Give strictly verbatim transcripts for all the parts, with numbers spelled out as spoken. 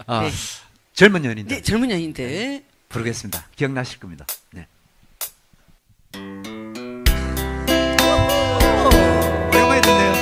아, 네. 젊은 연인들. 네, 젊은 연인들. 부르겠습니다. 기억나실 겁니다. 네. 오랜만에 듣네요.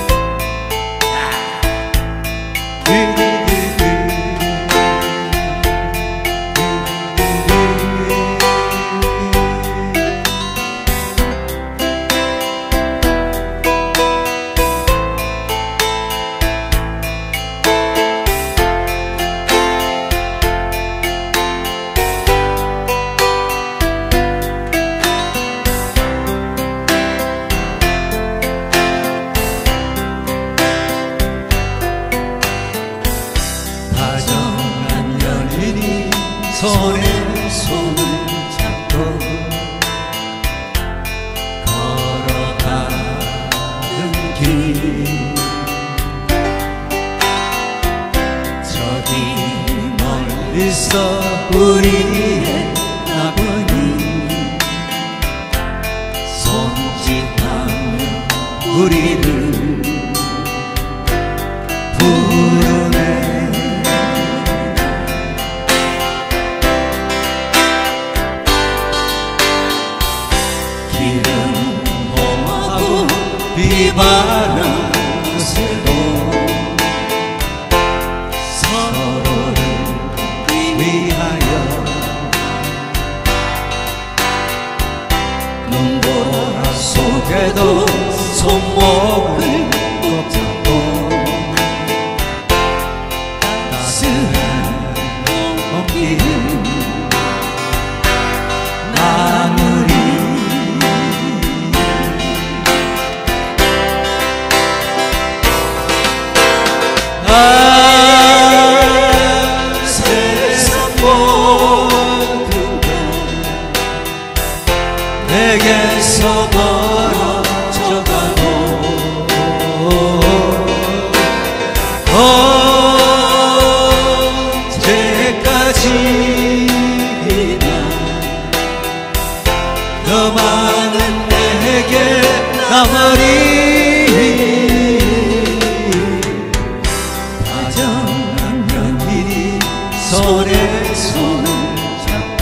손에 손을 잡고 걸어가는 길 저기 멀리서 우리의 아버님 손짓하며 우리를 부르네. 비바람 새도 서로를 위하여 눈보라 속에도 손목을 꼭 잡고 따스한 온기를 나누리. 아, 세상 모든 것 내게서 멀어져 가고 언제까지나 너만은 내게 남으리. 손에 손을 잡고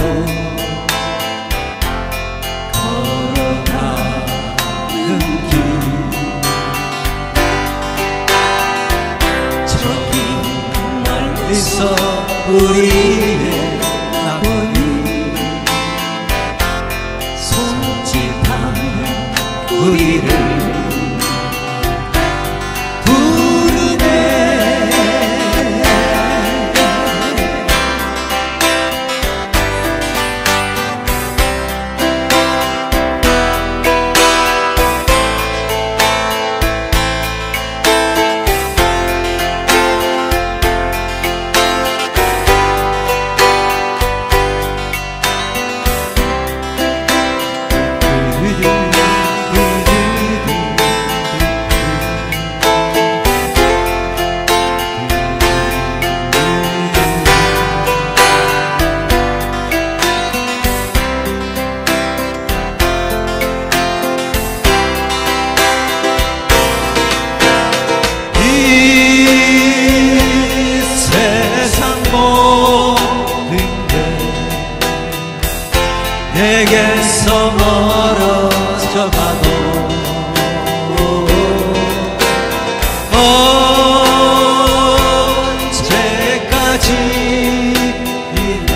걸어가는 길 저기 멀리서 우리의 아버님 손짓하며 우리를 내게서 멀어져 가도 언제까지나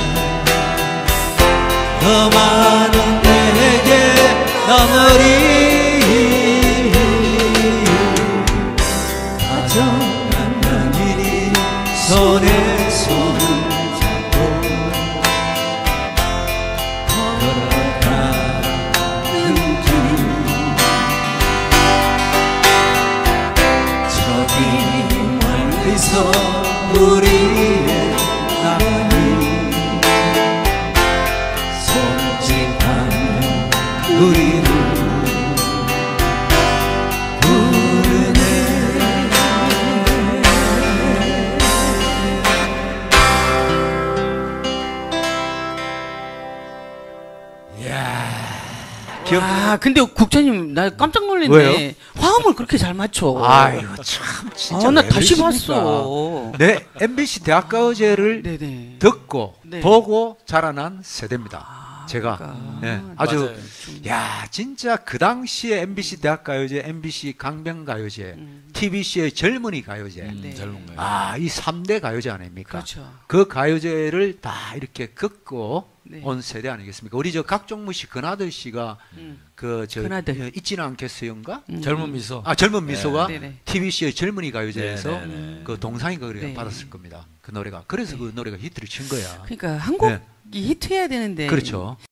너만은 내게 남으리. 다정한 연인이 손에 손을 잡고 우리의 아버님 손짓하며 우리를 부르네. 야, 근데 국장님 나 깜짝 놀랐어요. 놀랐네. 왜요? 화음을 그렇게 잘 맞춰. 아이고 참 진짜 아, 나 왜 다시 그러십니까? 봤어. 네, 엠비씨 대학가요제를 네네. 듣고 네. 보고 자라난 세대입니다. 아, 제가 그러니까. 네, 아주 맞아요. 야 진짜 그 당시에 엠비씨 대학가요제, 엠비씨 강변가요제, 음. 티비씨의 젊은이 가요제, 음, 네. 젊은 거예요. 아 이 삼 대 가요제 아닙니까? 그렇죠. 그 가요제를 다 이렇게 긋고 네. 온 세대 아니겠습니까? 우리 저 각종무 씨, 근하들 씨가 음. 그 저 근하들. 있지는 않겠어요인가? 음. 젊은 미소. 아 젊은 미소가 네. 네네. 티비씨의 젊은이 가요제에서 네, 네, 네. 그 동상이가 네. 받았을 겁니다. 그 노래가. 그래서 그 노래가 히트를 친 거야. 그러니까 한 곡이 네. 히트해야 되는데 그렇죠.